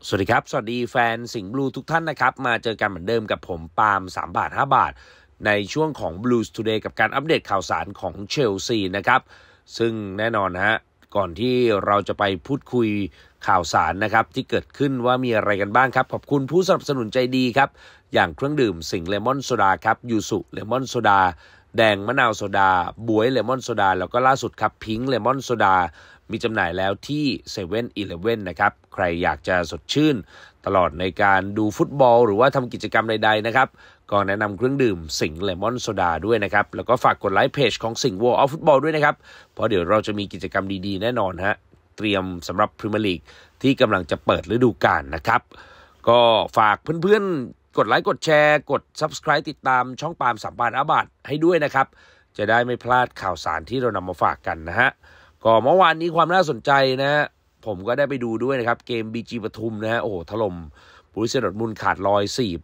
สวัสดีครับสวัสดีแฟนสิงห์บลูทุกท่านนะครับมาเจอกันเหมือนเดิมกับผมปาล์ม3 บาท 5 บาทในช่วงของ Blues Today กับการอัปเดตข่าวสารของเชลซีนะครับซึ่งแน่นอนฮะก่อนที่เราจะไปพูดคุยข่าวสารนะครับที่เกิดขึ้นว่ามีอะไรกันบ้างครับขอบคุณผู้สนับสนุนใจดีครับอย่างเครื่องดื่มสิงห์เลมอนโซดาครับยูสุเลมอนโซดาแดงมะนาวโซดาบวยเลมอนโซดาแล้วก็ล่าสุดครับพิงค์เลมอนโซดามีจำหน่ายแล้วที่เซเว่นอีเลฟเว่นนะครับใครอยากจะสดชื่นตลอดในการดูฟุตบอลหรือว่าทำกิจกรรมใดๆนะครับก็แนะนำเครื่องดื่มสิงห์เลมอนโซดาด้วยนะครับแล้วก็ฝากกดไลค์เพจของสิงห์วอลออฟฟุตบอลด้วยนะครับเพราะเดี๋ยวเราจะมีกิจกรรมดีๆแน่นอนฮะเตรียมสำหรับพรีเมียร์ลีกที่กำลังจะเปิดฤดูกาลนะครับก็ฝากเพื่อนๆกดไลค์กดแชร์กด Subscribe ติดตามช่องปาล์ม3 บาท 5 บาทให้ด้วยนะครับจะได้ไม่พลาดข่าวสารที่เรานำมาฝากกันนะฮะก็เมื่อวานนี้ความน่าสนใจนะฮะผมก็ได้ไปดูด้วยนะครับเกม BG ปทุมนะฮะโอ้โหถล่มบรูเซียดอร์ทมุนด์ขาดลอย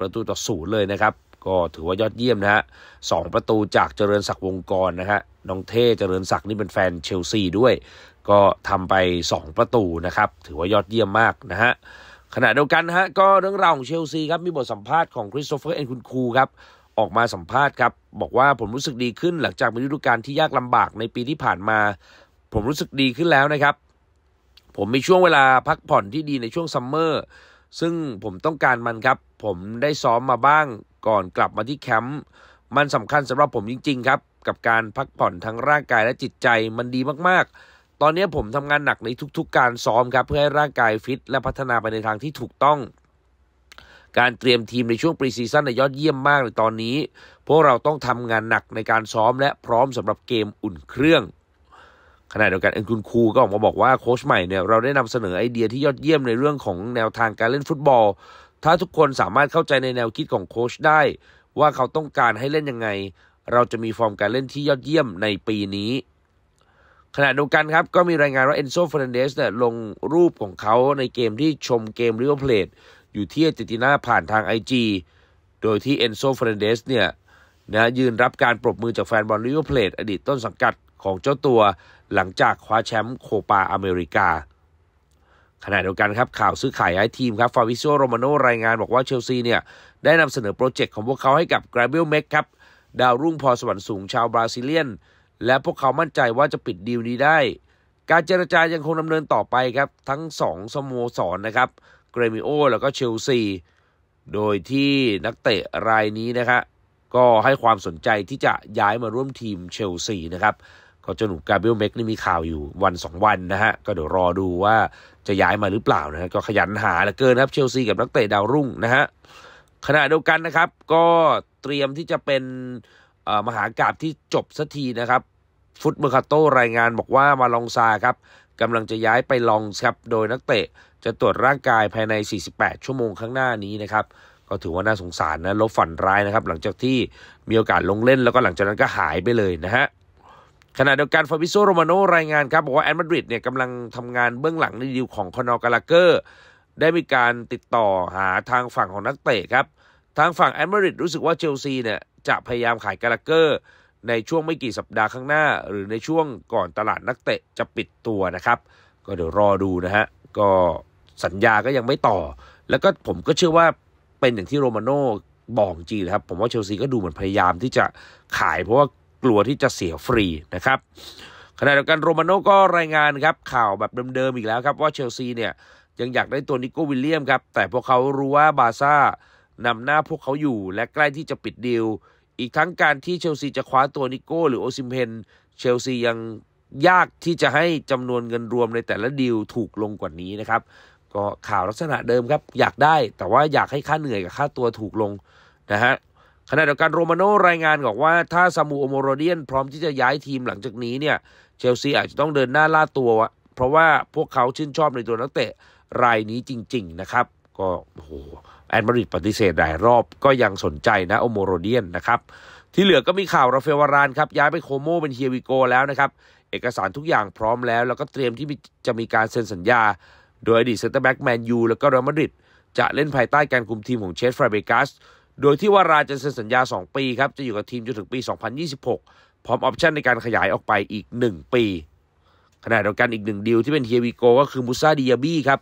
4-0เลยนะครับก็ถือว่ายอดเยี่ยมนะฮะ2 ประตูจากเจริญศักดิ์วงกรนะฮะน้องเท่เจริญศักดิ์นี่เป็นแฟนเชลซีด้วยก็ทำไป2 ประตูนะครับถือว่ายอดเยี่ยมมากนะฮะขณะเดียวกันฮะก็เรื่องราวของเชลซีครับมีบทสัมภาษณ์ของคริสโตเฟอร์เอ็นคุนคูครับออกมาสัมภาษณ์ครับบอกว่าผมรู้สึกดีขึ้นหลังจากมีฤดูกาลที่ยากลำบากในปีที่ผ่านมาผมรู้สึกดีขึ้นแล้วนะครับผมมีช่วงเวลาพักผ่อนที่ดีในช่วงซัมเมอร์ซึ่งผมต้องการมันครับผมได้ซ้อมมาบ้างก่อนกลับมาที่แคมป์มันสำคัญสำหรับผมจริงๆครับกับการพักผ่อนทั้งร่างกายและจิตใจมันดีมากๆตอนนี้ผมทำงานหนักในทุกๆการซ้อมครับเพื่อให้ร่างกายฟิตและพัฒนาไปในทางที่ถูกต้องการเตรียมทีมในช่วงปรีซีซั่นยอดเยี่ยมมากในตอนนี้พวกเราต้องทำงานหนักในการซ้อมและพร้อมสำหรับเกมอุ่นเครื่องขณะเดียวกันคุณครูก็ออกมาบอกว่าโค้ชใหม่เนี่ยเราได้นำเสนอไอเดียที่ยอดเยี่ยมในเรื่องของแนวทางการเล่นฟุตบอลถ้าทุกคนสามารถเข้าใจในแนวคิดของโค้ชได้ว่าเขาต้องการให้เล่นยังไงเราจะมีฟอร์มการเล่นที่ยอดเยี่ยมในปีนี้ขณะเดียวกันครับก็มีรายงานว่าเอนโซ เฟอร์นันเดสเนี่ยลงรูปของเขาในเกมที่ชมเกมริเวอร์เพลทอยู่ที่อาร์เจนตินาผ่านทาง IG โดยที่เอนโซ เฟอร์นันเดสเนี่ยยืนรับการปรบมือจากแฟนบอลริเวอร์เพลทอดีตต้นสังกัดของเจ้าตัวหลังจากคว้าแชมป์โคปาอเมริกาขณะเดียวกันครับข่าวซื้อขายย้ายทีมครับฟาบิโซ โรมาโนรายงานบอกว่าเชลซีเนี่ยได้นำเสนอโปรเจกต์ของพวกเขาให้กับกราเบรียล เม็กครับดาวรุ่งพรสวรรค์สูงชาวบราซิเลียนและพวกเขามั่นใจว่าจะปิดดีลนี้ได้การเจรจายังคงดำเนินต่อไปครับทั้ง2 สโมสรนะครับเกรมิโอแล้วก็เชลซีโดยที่นักเตะรายนี้นะครับก็ให้ความสนใจที่จะย้ายมาร่วมทีมเชลซีนะครับก็เจ้าหนุ่มกาเบรียล เม็กนี่มีข่าวอยู่1-2 วันนะฮะก็เดี๋ยวรอดูว่าจะย้ายมาหรือเปล่านะฮะก็ขยันหาเหลือเกินครับเชลซีกับนักเตะดาวรุ่งนะฮะขณะเดียวกันนะครับก็เตรียมที่จะเป็นมหากาพย์ที่จบสักทีนะครับฟุตเมอร์คาโตรายงานบอกว่ามาลองซาครับกำลังจะย้ายไปลองครับโดยนักเตะจะตรวจร่างกายภายใน48 ชั่วโมงข้างหน้านี้นะครับก็ถือว่าน่าสงสารนะลบฝันร้ายนะครับหลังจากที่มีโอกาสลงเล่นแล้วก็หลังจากนั้นก็หายไปเลยนะฮะขณะเดียวกันฟาบิโซ โรมาโนรายงานครับบอกว่าแอตมาดริดเนี่ยกำลังทำงานเบื้องหลังในดีลของคอนอร์ กาลาเกอร์ได้มีการติดต่อหาทางฝั่งของนักเตะครับทางฝั่งแอตมาดริดรู้สึกว่าเชลซีเนี่ยจะพยายามขายกาลาเกอร์ในช่วงไม่กี่สัปดาห์ข้างหน้าหรือในช่วงก่อนตลาดนักเตะจะปิดตัวนะครับก็เดี๋ยวรอดูนะฮะก็สัญญาก็ยังไม่ต่อแล้วก็ผมก็เชื่อว่าเป็นอย่างที่โรมาโน่บอกจริงนะครับผมว่าเชลซีก็ดูเหมือนพยายามที่จะขายเพราะว่ากลัวที่จะเสียฟรีนะครับขณะเดียวกันโรมาโน่ก็รายงานครับข่าวแบบเดิมๆอีกแล้วครับว่าเชลซีเนี่ยยังอยากได้ตัวนิโก้วิลเลียมครับแต่พวกเขารู้ว่าบาร์ซ่านำหน้าพวกเขาอยู่และใกล้ที่จะปิดดีลอีกทั้งการที่เชลซีจะคว้าตัวนิโก้หรือโอซิมเพนเชลซียังยากที่จะให้จำนวนเงินรวมในแต่ละดีลถูกลงกว่านี้นะครับก็ข่าวลักษณะเดิมครับอยากได้แต่ว่าอยากให้ค่าเหนื่อยกับค่าตัวถูกลงนะฮะขณะเดียวกันโรมาโน่รายงานบอกว่าถ้าซามูโอโมโรเดียนพร้อมที่จะย้ายทีมหลังจากนี้เนี่ยเชลซีอาจจะต้องเดินหน้าล่าตัวเพราะว่าพวกเขาชื่นชอบในตัวนักเตะรายนี้จริงๆนะครับก็โอ้โหแอตมาดริดปฏิเสธหลายรอบก็ยังสนใจนะโอโมโรเดียนนะครับที่เหลือก็มีข่าวราฟาเอล วารานครับย้ายไปโคโมเป็นเฮียวิโกแล้วนะครับเอกสารทุกอย่างพร้อมแล้วก็เตรียมที่จะมีการเซ็นสัญญาโดยอดีตเซนเตอร์แบ็กแมนยูแล้วก็เรอัลมาดริดจะเล่นภายใต้การคุมทีมของเชฟ ฟาเบกัสโดยที่วารานจะเซ็นสัญญา2 ปีครับจะอยู่กับทีมจนถึงปี2026พร้อมออปชั่นในการขยายออกไปอีก1 ปีขณะเดียวกันอีก1 ดีลที่เป็นเฮียวิโกก็คือมูซา ดิอาบี้ครับ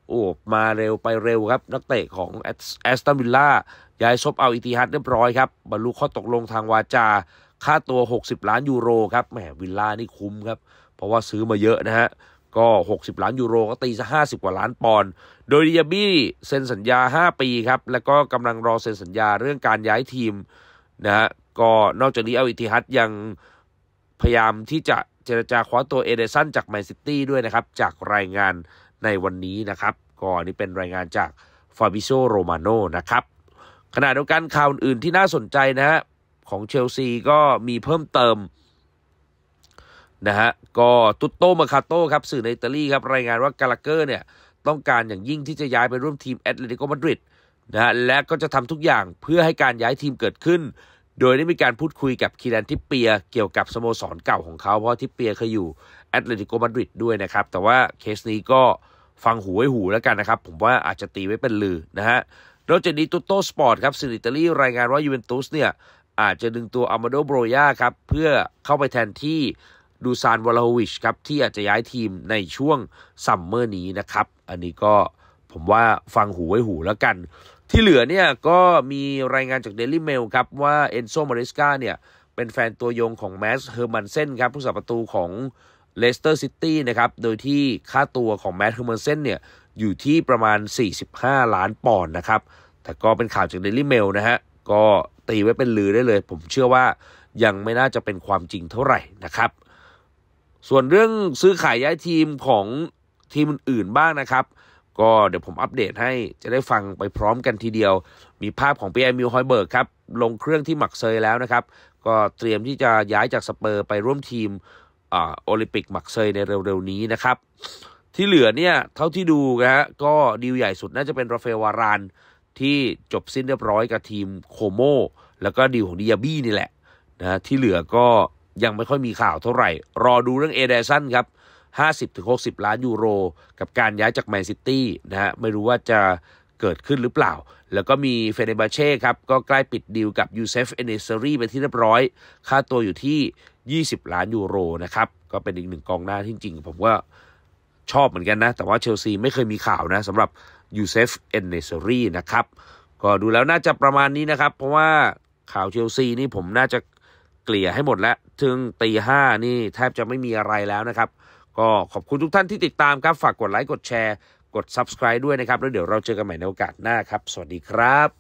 โอ้มาเร็วไปเร็วครับนักเตะของแอสตันวิลล่าย้ายซบเอาอิติฮัดเรียบร้อยครับบรรลุข้อตกลงทางวาจาค่าตัว60 ล้านยูโรครับแหมวิลล่านี่คุ้มครับเพราะว่าซื้อมาเยอะนะฮะก็60 ล้านยูโรก็ตีซะ50 กว่าล้านปอนด์โดยดิอาบี้เซ็นสัญญา5 ปีครับแล้วก็กำลังรอเซ็นสัญญาเรื่องการย้ายทีมนะฮะก็นอกจากนี้เอาอิติฮัดยังพยายามที่จะเจรจาคว้าตัวเอเดสันจากแมนซิตี้ด้วยนะครับจากรายงานในวันนี้นะครับก็นี่เป็นรายงานจากฟาบิโซโรมาโนนะครับขณะเดียวกันข่าวอื่นที่น่าสนใจนะฮะของเชลซีก็มีเพิ่มเติมนะฮะก็ตุตโตมาคาโต้ครับสื่อในอิตาลีครับรายงานว่ากาลาเกอร์เนี่ยต้องการอย่างยิ่งที่จะย้ายไปร่วมทีมแอตเลติโกมาดริดนะฮะและก็จะทำทุกอย่างเพื่อให้การย้ายทีมเกิดขึ้นโดยได้มีการพูดคุยกับคีรันทิปเปียเกี่ยวกับสโมสรเก่าของเขาเพราะทิปเปียเคยอยู่แอตเลติโกมาดริดด้วยนะครับแต่ว่าเคสนี้ก็ฟังหูไว้หูแล้วกันนะครับผมว่าอาจจะตีไว้เป็นลือนะฮะนอกจากนี้ตุตโตสปอร์ตครับสื่ออิตาลีรายงานว่ายูเวนตุสเนี่ยอาจจะดึงตัวอามาโดโบรยาครับเพื่อเข้าไปแทนที่ดูซานวอลาโฮวิชครับที่อาจจะย้ายทีมในช่วงซัมเมอร์นี้นะครับอันนี้ก็ผมว่าฟังหูไว้หูแล้วกันที่เหลือเนี่ยก็มีรายงานจาก Daily Mail ครับว่าเอนโซมาริสกาเนี่ยเป็นแฟนตัวยงของแมสเฮอร์มันเซนครับผู้สับประตูของเลสเตอร์ซิตี้นะครับโดยที่ค่าตัวของแมสเฮอร์มันเซนเนี่ยอยู่ที่ประมาณ45 ล้านปอนด์นะครับแต่ก็เป็นข่าวจาก Daily Mail นะฮะก็ตีไว้เป็นลือได้เลยผมเชื่อว่ายังไม่น่าจะเป็นความจริงเท่าไหร่นะครับส่วนเรื่องซื้อขายย้ายทีมของทีมอื่นๆบ้างนะครับก็เดี๋ยวผมอัปเดตให้จะได้ฟังไปพร้อมกันทีเดียวมีภาพของปีแอร์มิลฮอยเบิร์กครับลงเครื่องที่มักเซยแล้วนะครับก็เตรียมที่จะย้ายจากสเปอร์ไปร่วมทีมโอลิมปิกมักเซยในเร็วๆนี้นะครับที่เหลือเนี่ยเท่าที่ดูนะฮะก็ดีลใหญ่สุดน่าจะเป็นราฟาเอลวารานที่จบสิ้นเรียบร้อยกับทีมโคโมแล้วก็ดีลของดิอาบี้นี่แหละนะที่เหลือก็ยังไม่ค่อยมีข่าวเท่าไหร่รอดูเรื่องเอเดสันครับ50-60 ล้านยูโรกับการย้ายจากแมนซิตี้นะฮะไม่รู้ว่าจะเกิดขึ้นหรือเปล่าแล้วก็มีเฟเนบาเช่ครับก็ใกล้ปิดดีลกับยูเซฟเอเนเซอรี่ไปที่เรียบร้อยค่าตัวอยู่ที่20 ล้านยูโรนะครับก็เป็นอีกหนึ่งกองหน้าที่จริงผมว่าชอบเหมือนกันนะแต่ว่าเชลซีไม่เคยมีข่าวนะสำหรับยูเซฟเอเนเซอรี่นะครับก็ดูแล้วน่าจะประมาณนี้นะครับเพราะว่าข่าวเชลซีนี่ผมน่าจะเกลี่ยให้หมดแล้วถึงตีห้านี่แทบจะไม่มีอะไรแล้วนะครับก็ขอบคุณทุกท่านที่ติดตามครับฝากกดไลค์กดแชร์กด Subscribe ด้วยนะครับแล้วเดี๋ยวเราเจอกันใหม่ในโอกาสหน้าครับสวัสดีครับ